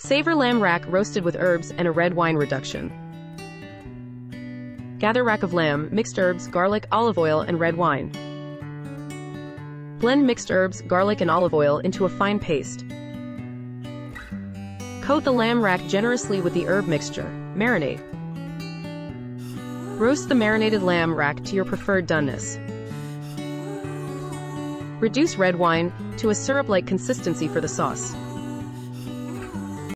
Savor lamb rack roasted with herbs and a red wine reduction. Gather rack of lamb, mixed herbs, garlic, olive oil, and red wine. Blend mixed herbs, garlic, and olive oil into a fine paste. Coat the lamb rack generously with the herb mixture. Marinate. Roast the marinated lamb rack to your preferred doneness. Reduce red wine to a syrup-like consistency for the sauce.